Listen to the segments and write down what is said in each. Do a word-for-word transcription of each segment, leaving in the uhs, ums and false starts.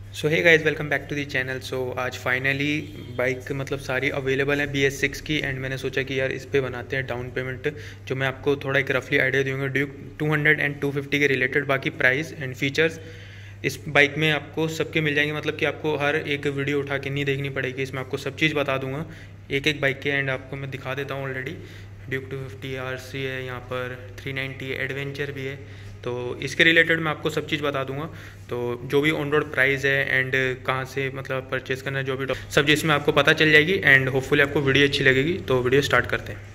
So hey guys, welcome back to the channel. So आज finally bike मतलब सारी available है बी एस सिक्स की, एंड मैंने सोचा कि यार इस पे बनाते हैं डाउन पेमेंट, जो मैं आपको थोड़ा एक रफली आइडिया दूंगा Duke two hundred and two fifty के रिलेटेड। बाकी प्राइस एंड फीचर्स इस बाइक में आपको सबके मिल जाएंगे, मतलब कि आपको हर एक वीडियो उठा के नहीं देखनी पड़ेगी, इसमें आपको सब चीज़ बता दूंगा एक एक बाइक के। एंड आपको मैं दिखा देता हूँ already Duke two fifty RC सी है, यहाँ पर थ्री नाइन्टी एडवेंचर भी है, तो इसके रिलेटेड मैं आपको सब चीज़ बता दूंगा। तो जो भी ऑन रोड प्राइस है एंड कहाँ से मतलब परचेज़ करना है, जो भी सब चीज़ में आपको पता चल जाएगी। एंड होपफुली आपको वीडियो अच्छी लगेगी, तो वीडियो स्टार्ट करते हैं।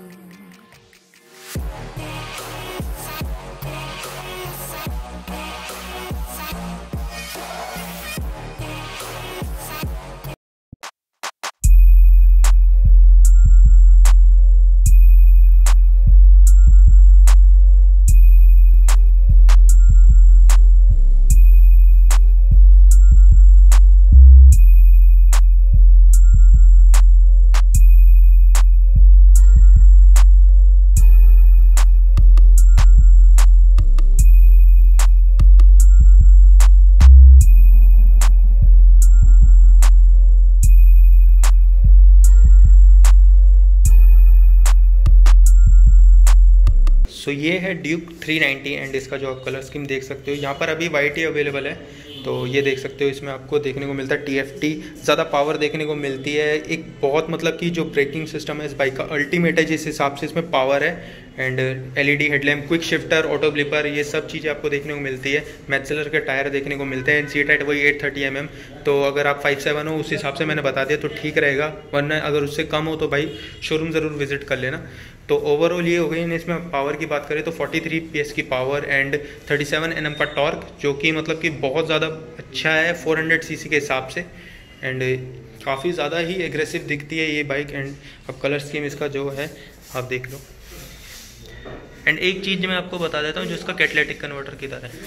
सो so, ये है ड्यूक थ्री नाइन्टी एंड इसका जो आप कलर स्कीम देख सकते हो, यहाँ पर अभी वाइट ही अवेलेबल है। तो ये देख सकते हो, इसमें आपको देखने को मिलता है टी एफ टी, ज़्यादा पावर देखने को मिलती है। एक बहुत मतलब कि जो ब्रेकिंग सिस्टम है इस बाइक का अल्टीमेट है, जिस हिसाब से इसमें पावर है। And L E D headlamp, quick shifter, auto blipper, ये सब चीज़ें आपको देखने को मिलती है। मैथसेलर के टायर देखने को मिलते हैं। सीट हाइट वही एट थर्टी एम एम, तो अगर आप फाइव सेवन हो उस हिसाब से मैंने बता दिया तो ठीक रहेगा, वरना अगर उससे कम हो तो भाई शोरूम ज़रूर विजिट कर लेना। तो ओवरऑल ये हो गई। इसमें पावर की बात करें तो फोर्टी थ्री पी एस की power and thirty seven NM M का टॉर्क, जो कि मतलब कि बहुत ज़्यादा अच्छा है फोर हंड्रेड सी सी के हिसाब से। एंड काफ़ी ज़्यादा ही एग्रेसिव दिखती है ये बाइक। एंड अब कलर स्कीम इसका जो है आप देख लो। एंड एक चीज़ मैं आपको बता देता हूँ जो इसका कैटालिटिक कन्वर्टर किधर है,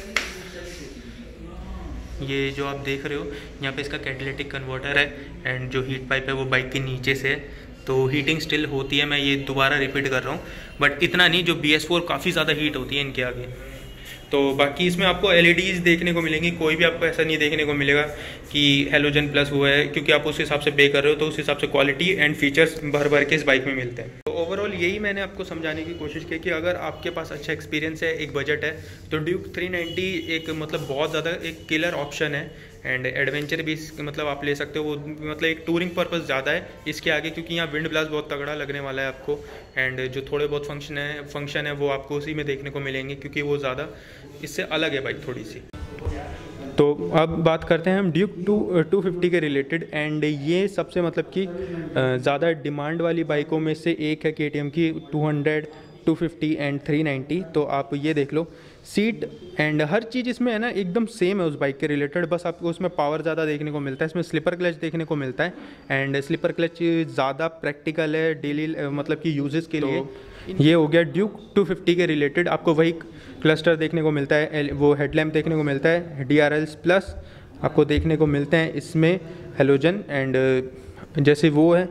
ये जो आप देख रहे हो यहाँ पे इसका कैटालिटिक कन्वर्टर है। एंड जो हीट पाइप है वो बाइक के नीचे से है, तो हीटिंग स्टिल होती है। मैं ये दोबारा रिपीट कर रहा हूँ, बट इतना नहीं, जो बी एस फोर काफ़ी ज़्यादा हीट होती है इनके आगे। तो बाकी इसमें आपको एल ई डीज़ देखने को मिलेंगी, कोई भी आपको ऐसा नहीं देखने को मिलेगा कि हेलोजन प्लस हुआ है, क्योंकि आप उस हिसाब से पे कर रहे हो, तो उस हिसाब से क्वालिटी एंड फीचर्स भर भर के इस बाइक में मिलते हैं। तो ओवरऑल यही मैंने आपको समझाने की कोशिश की कि अगर आपके पास अच्छा एक्सपीरियंस है, एक बजट है, तो ड्यूक थ्री नाइन्टी एक मतलब बहुत ज़्यादा एक किलर ऑप्शन है। एंड एडवेंचर भी मतलब आप ले सकते हो, वो मतलब एक टूरिंग पर्पस ज़्यादा है इसके आगे, क्योंकि यहाँ विंड ब्लास्ट बहुत तगड़ा लगने वाला है आपको। एंड जो थोड़े बहुत फंक्शन है फंक्शन है वो आपको उसी में देखने को मिलेंगे, क्योंकि वो ज़्यादा इससे अलग है बाइक थोड़ी सी। तो अब बात करते हैं हम ड्यूक टू टू फिफ्टी के रिलेटेड। एंड ये सबसे मतलब कि ज़्यादा डिमांड वाली बाइकों में से एक है के टी एम की, two hundred, two fifty and three ninety. तो आप ये देख लो, सीट एंड हर चीज़ इसमें है ना एकदम सेम है उस बाइक के रिलेटेड, बस आपको उसमें पावर ज़्यादा देखने को मिलता है। इसमें स्लीपर क्लच देखने को मिलता है, एंड स्लीपर क्लच ज़्यादा प्रैक्टिकल है डेली मतलब कि यूजेस के लिए। ये हो गया ड्यूक टू फिफ्टी के रिलेटेड। आपको वही क्लस्टर देखने को मिलता है, वो हेडलैम्प देखने को मिलता है, डी आर एल्स प्लस आपको देखने को मिलते हैं इसमें हेलोजन। एंड जैसे वो है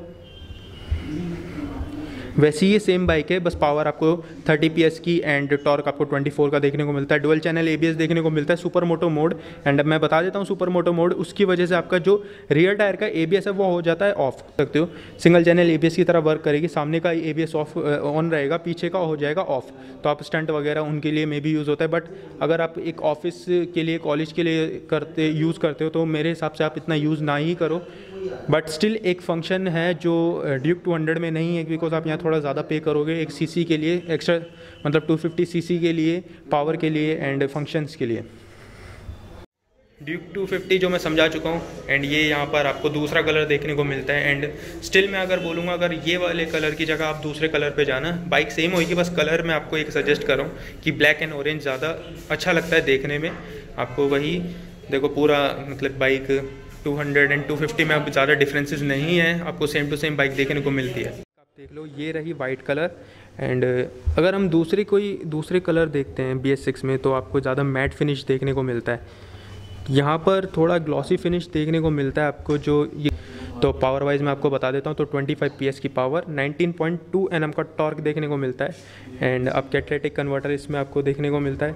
वैसी ये सेम बाइक है, बस पावर आपको थर्टी पी एस की एंड टॉर्क आपको ट्वेंटी फोर का देखने को मिलता है। Dual channel A B S देखने को मिलता है, सुपर मोटो मोड। एंड अब मैं बता देता हूँ सुपर मोटो मोड, उसकी वजह से आपका जो रियर टायर का ए बी एस है वो हो जाता है ऑफ, सकते हो single channel A B S की तरह वर्क करेगी। सामने का A B S off on रहेगा, पीछे का हो जाएगा ऑफ। तो आप स्टंट वगैरह उनके लिए मे भी यूज़ होता है, बट अगर आप एक ऑफिस के लिए कॉलेज के लिए करते यूज़ करते हो तो मेरे हिसाब से आप इतना यूज़ ना ही करो। बट स्टिल एक फंक्शन है जो ड्यूक टू हंड्रेड में नहीं है, बिकॉज आप यहाँ थोड़ा ज़्यादा पे करोगे एक सीसी के लिए एक्स्ट्रा, मतलब टू फिफ्टी सीसी के लिए, पावर के लिए एंड फंक्शंस के लिए। ड्यूक टू फिफ्टी जो मैं समझा चुका हूँ। एंड ये यहाँ पर आपको दूसरा कलर देखने को मिलता है। एंड स्टिल मैं अगर बोलूँगा, अगर ये वाले कलर की जगह आप दूसरे कलर पे जाना, बाइक सेम होगी, बस कलर मैं आपको एक सजेस्ट कर रहा हूँ कि ब्लैक एंड ऑरेंज ज़्यादा अच्छा लगता है देखने में आपको। वही देखो पूरा मतलब bike two hundred and two fifty में अब ज़्यादा डिफरेंसेस नहीं है, आपको सेम टू सेम बाइक देखने को मिलती है। आप देख लो, ये रही वाइट कलर। एंड अगर हम दूसरी कोई दूसरे कलर देखते हैं बी एस सिक्स में, तो आपको ज़्यादा मैट फिनिश देखने को मिलता है। यहाँ पर थोड़ा ग्लॉसी फिनिश देखने को मिलता है आपको। जो ये तो पावर वाइज मैं आपको बता देता हूँ, तो ट्वेंटी फाइव पी एस की power, nineteen point two N M का टॉर्क देखने को मिलता है। एंड अब कैटालिटिक कन्वर्टर इसमें आपको देखने को मिलता है।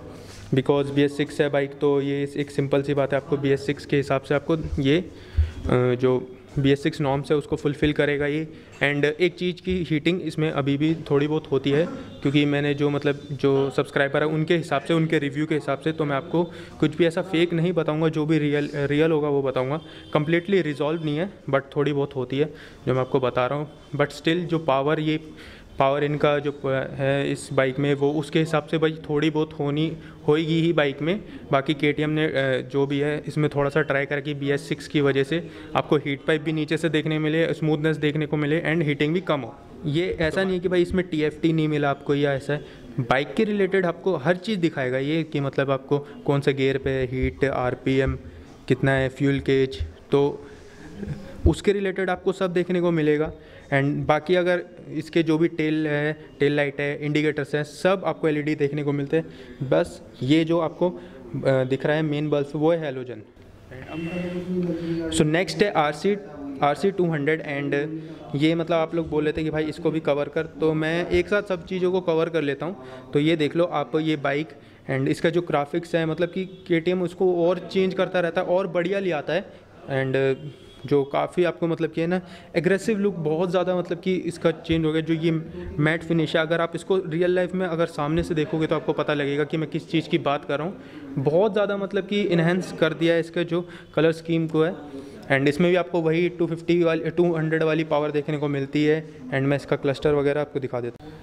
बिकॉज बी एस सिक्स है बाइक, तो ये एक सिंपल सी बात है, आपको बी एस सिक्स के हिसाब से आपको ये जो बी एस सिक्स नॉर्म्स है उसको फुलफ़िल करेगा ये। एंड एक चीज़ की हीटिंग इसमें अभी भी थोड़ी बहुत होती है, क्योंकि मैंने जो मतलब जो सब्सक्राइबर है उनके हिसाब से, उनके रिव्यू के हिसाब से, तो मैं आपको कुछ भी ऐसा फेक नहीं बताऊंगा, जो भी रियल रियल होगा वो बताऊंगा। कंप्लीटली रिजॉल्व नहीं है, बट थोड़ी बहुत होती है जो मैं आपको बता रहा हूँ। बट स्टिल जो पावर ये पावर इनका जो है इस बाइक में, वो उसके हिसाब से भाई थोड़ी बहुत होनी होएगी ही बाइक में। बाकी के टी एम ने जो भी है इसमें थोड़ा सा ट्राई करा कि बी एस सिक्स की वजह से आपको हीट पाइप भी नीचे से देखने मिले, स्मूथनेस देखने को मिले एंड हीटिंग भी कम हो। ये ऐसा नहीं है कि भाई इसमें टी एफ टी नहीं मिला आपको या ऐसा है। बाइक के रिलेटेड आपको हर चीज़ दिखाएगा ये, कि मतलब आपको कौन सा गियर पे हीट, आर पी एम कितना है, फ्यूल केज, तो उसके रिलेटेड आपको सब देखने को मिलेगा। एंड बाकी अगर इसके जो भी टेल है, टेल लाइट है, इंडिकेटर्स हैं, सब आपको एल ई डी देखने को मिलते हैं। बस ये जो आपको दिख रहा है मेन बल्ब, वो है हैलोजन। सो नेक्स्ट है R C R C two hundred. And ये मतलब आप लोग बोल रहे थे कि भाई इसको भी कवर कर, तो मैं एक साथ सब चीज़ों को कवर कर लेता हूँ। तो ये देख लो आप, ये बाइक एंड इसका जो ग्राफिक्स है, मतलब कि के टी एम उसको और चेंज करता रहता है और बढ़िया ले आता है। एंड जो काफ़ी आपको मतलब कि है ना एग्रेसिव लुक बहुत ज़्यादा मतलब कि इसका चेंज हो गया। जो ये मैट फिनिश है, अगर आप इसको रियल लाइफ में अगर सामने से देखोगे तो आपको पता लगेगा कि मैं किस चीज़ की बात कर रहा हूँ। बहुत ज़्यादा मतलब कि इन्हेंस कर दिया है इसका जो कलर स्कीम को है। एंड इसमें भी आपको वही टू फिफ्टी वाली टू हंड्रेड वाली पावर देखने को मिलती है। एंड मैं इसका क्लस्टर वगैरह आपको दिखा देता हूँ।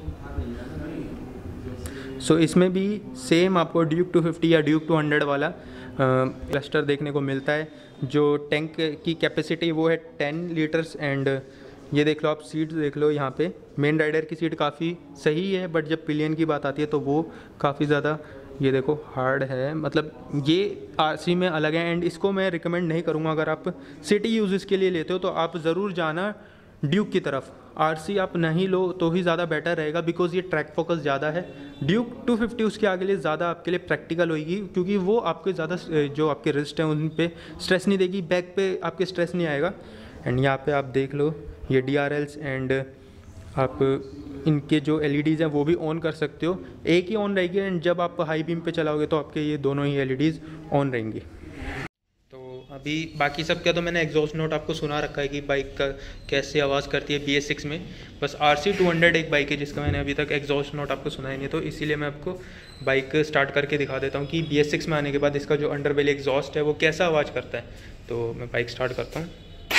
सो so, इसमें भी सेम आपको ड्यूक टू फिफ्टी या ड्यूक टू हंड्रेड वाला क्लस्टर देखने को मिलता है। जो टैंक की कैपेसिटी वो है टेन लीटर्स। एंड ये देख लो आप, सीट देख लो यहाँ पे, मेन राइडर की सीट काफ़ी सही है, बट जब पिलियन की बात आती है तो वो काफ़ी ज़्यादा ये देखो हार्ड है। मतलब ये आरसी में अलग है। एंड इसको मैं रिकमेंड नहीं करूँगा, अगर आप सिटी यूजेस के लिए लेते हो तो आप ज़रूर जाना ड्यूक की तरफ। आरसी आप नहीं लो तो ही ज़्यादा बेटर रहेगा, बिकॉज ये ट्रैक फोकस ज़्यादा है। ड्यूक टू फिफ्टी उसके आगे लिए ज़्यादा आपके लिए प्रैक्टिकल होगी, क्योंकि वो आपके ज़्यादा जो आपके रिस्ट हैं उन पे स्ट्रेस नहीं देगी, बैक पे आपके स्ट्रेस नहीं आएगा। एंड यहाँ पे आप देख लो ये डी आर एल्स, एंड आप इनके जो एल ई डीज़ हैं वो भी ऑन कर सकते हो। एक ही ऑन रहेगी, एंड जब आप हाई बीम पे चलाओगे तो आपके ये दोनों ही एल ई डीज़ ऑन रहेंगी। अभी बाकी सब क्या तो मैंने एग्जॉस्ट नोट आपको सुना रखा है कि बाइक का कैसे आवाज़ करती है बी एस सिक्स में। बस आर सी टू हंड्रेड एक बाइक है जिसका मैंने अभी तक एग्जॉस्ट नोट आपको सुना ही नहीं, तो इसीलिए मैं आपको बाइक स्टार्ट करके दिखा देता हूँ कि बी एस सिक्स में आने के बाद इसका जो अंडरबेली एग्जॉस्ट है वो कैसा आवाज़ करता है। तो मैं बाइक स्टार्ट करता हूँ।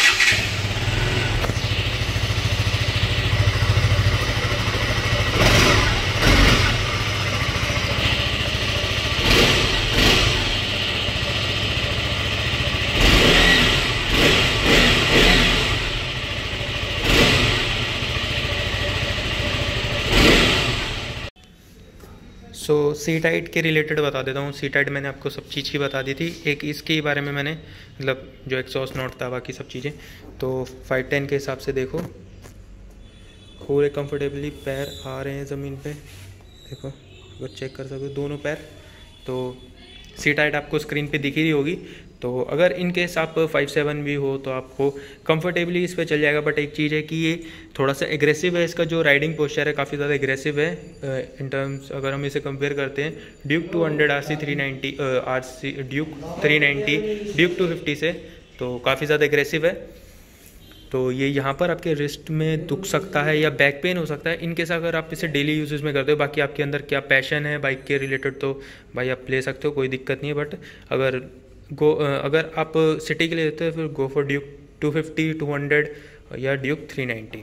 सो सी टाइट के रिलेटेड बता देता हूँ। सी टाइट मैंने आपको सब चीज़ की बता दी थी, एक इसके बारे में मैंने मतलब जो एग्जॉस्ट नोट था, बाकी सब चीज़ें। तो फाइव टेन के हिसाब से देखो पूरे कंफर्टेबली पैर आ रहे हैं ज़मीन पे, देखो अगर चेक कर सको दोनों पैर। तो सी टाइट आपको स्क्रीन पे दिख ही होगी। तो अगर इन केस आप फाइव सेवन भी हो तो आपको कंफर्टेबली इस पर चल जाएगा। बट एक चीज़ है कि ये थोड़ा सा एग्रेसिव है, इसका जो राइडिंग पोस्चर है काफ़ी ज़्यादा एग्रेसिव है इन टर्म्स, अगर हम इसे कंपेयर करते हैं Duke two hundred R C three ninety R C Duke three ninety Duke two fifty से, तो काफ़ी ज़्यादा एग्रेसिव है। तो ये यहाँ पर आपके रिस्ट में दुख सकता है या बैक पेन हो सकता है, इनकेस अगर आप इसे डेली यूजेस में करते हो। बाकी आपके अंदर क्या पैशन है बाइक के रिलेटेड तो भाई आप ले सकते हो, कोई दिक्कत नहीं है। बट अगर गो अगर आप सिटी के लिए लेते हो फिर go for Duke two fifty, two hundred या Duke three ninety.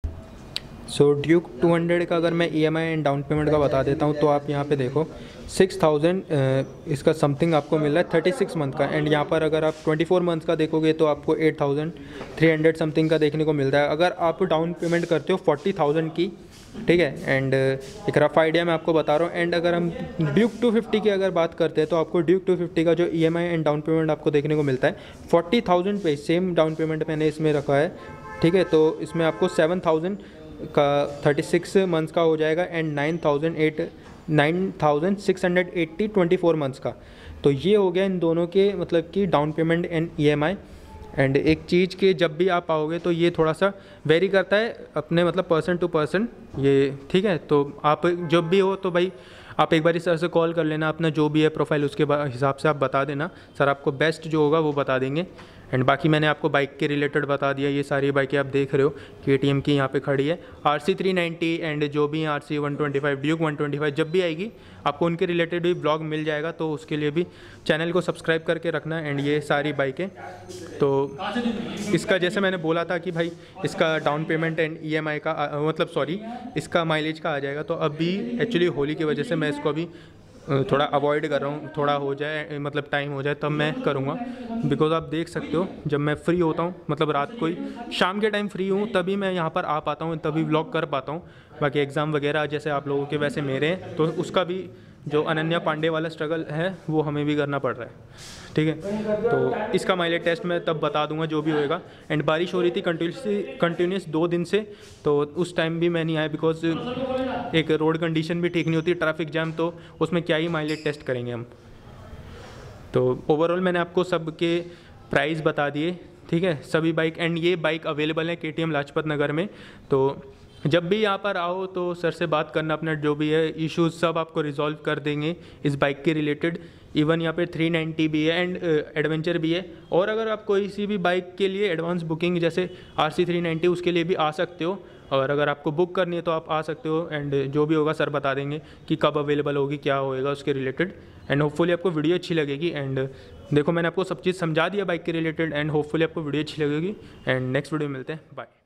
So Duke two hundred का अगर मैं E M I and down payment का बता देता हूँ, तो आप यहाँ पे देखो सिक्स थाउजेंड इसका समथिंग आपको मिल रहा है थर्टी सिक्स मंथ का। एंड यहाँ पर अगर आप ट्वेंटी फोर मंथ का देखोगे तो आपको eight thousand three hundred something का देखने को मिल रहा है। अगर आप डाउन पेमेंट करते हो फोर्टी थाउजेंड की, ठीक है। एंड एक रफ आइडिया मैं आपको बता रहा हूँ। एंड अगर हम ड्यूक टू फिफ्टी की अगर बात करते हैं तो आपको ड्यूक टू फिफ्टी का जो E M I and down payment आपको देखने को मिलता है फोर्टी थाउजेंड पे, सेम डाउन पेमेंट मैंने इसमें रखा है, ठीक है। तो इसमें आपको सेवन थाउजेंड का थर्टी सिक्स मंथ्स का हो जाएगा and nine thousand eight nine thousand six hundred eighty twenty four months का। तो ये हो गया इन दोनों के मतलब कि down payment and E M I. And एक चीज़ के जब भी आप आओगे तो ये थोड़ा सा वेरी करता है अपने मतलब पर्सन टू पर्सन ये, ठीक है। तो आप जब भी हो तो भाई आप एक बार सर से कॉल कर लेना, अपना जो भी है प्रोफाइल उसके हिसाब से आप बता देना, सर आपको बेस्ट जो होगा वो बता देंगे। एंड बाकी मैंने आपको बाइक के रिलेटेड बता दिया, ये सारी बाइकें आप देख रहे हो के टी एम की यहाँ पे खड़ी है, R C three ninety and जो भी R C one twenty five, Duke one twenty five जब भी आएगी आपको उनके रिलेटेड भी ब्लॉग मिल जाएगा, तो उसके लिए भी चैनल को सब्सक्राइब करके रखना। एंड ये सारी बाइकें तो इसका जैसे मैंने बोला था कि भाई इसका down payment and E M I का आ, मतलब सॉरी इसका माइलेज का आ जाएगा, तो अभी एक्चुअली होली की वजह से मैं इसको अभी थोड़ा अवॉइड कर रहा हूँ, थोड़ा हो जाए मतलब टाइम हो जाए तब मैं करूँगा। बिकॉज आप देख सकते हो जब मैं फ्री होता हूँ, मतलब रात को ही शाम के टाइम फ्री हूँ तभी मैं यहाँ पर आ पाता हूँ, तभी व्लॉग कर पाता हूँ। बाकी एग्ज़ाम वगैरह जैसे आप लोगों के वैसे मेरे हैं, तो उसका भी जो अनन्या पांडे वाला स्ट्रगल है वो हमें भी करना पड़ रहा है, ठीक है। तो इसका माइलेज टेस्ट मैं तब बता दूंगा जो भी होएगा। एंड बारिश हो रही थी कंटिन्यूसली कंटिन्यूस दो दिन से, तो उस टाइम भी मैं नहीं आया बिकॉज एक रोड कंडीशन भी ठीक नहीं होती, ट्रैफिक जैम, तो उसमें क्या ही माइलेज टेस्ट करेंगे हम। तो ओवरऑल मैंने आपको सबके प्राइस बता दिए, ठीक है, सभी बाइक। एंड ये बाइक अवेलेबल है K T M Lajpat Nagar में, तो जब भी यहाँ पर आओ तो सर से बात करना, अपना जो भी है इश्यूज सब आपको रिजॉल्व कर देंगे इस बाइक के रिलेटेड। इवन यहाँ पे थ्री नाइन्टी भी है एंड एडवेंचर भी है। और अगर आप कोई सी भी बाइक के लिए एडवांस बुकिंग जैसे आर सी थ्री नाइन्टी उसके लिए भी आ सकते हो, और अगर आपको बुक करनी है तो आप आ सकते हो। एंड जो भी होगा सर बता देंगे कि कब अवेलेबल होगी, क्या होएगा उसके रिलेटेड। एंड होपफुली आपको वीडियो अच्छी लगेगी। एंड देखो मैंने आपको सब चीज़ समझा दिया बाइक के रिलेटेड, एंड होपफुली आपको वीडियो अच्छी लगेगी। एंड नेक्स्ट वीडियो में मिलते हैं, बाय।